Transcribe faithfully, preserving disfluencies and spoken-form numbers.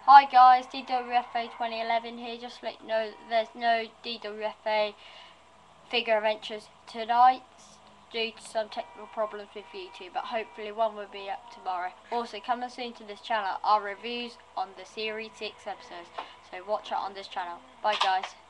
Hi guys, D W F A twenty eleven here. Just to let you know that there's no D W F A figure adventures tonight due to some technical problems with YouTube, but hopefully one will be up tomorrow. Also, coming soon to this channel are reviews on the Series six episodes, so watch out on this channel. Bye guys.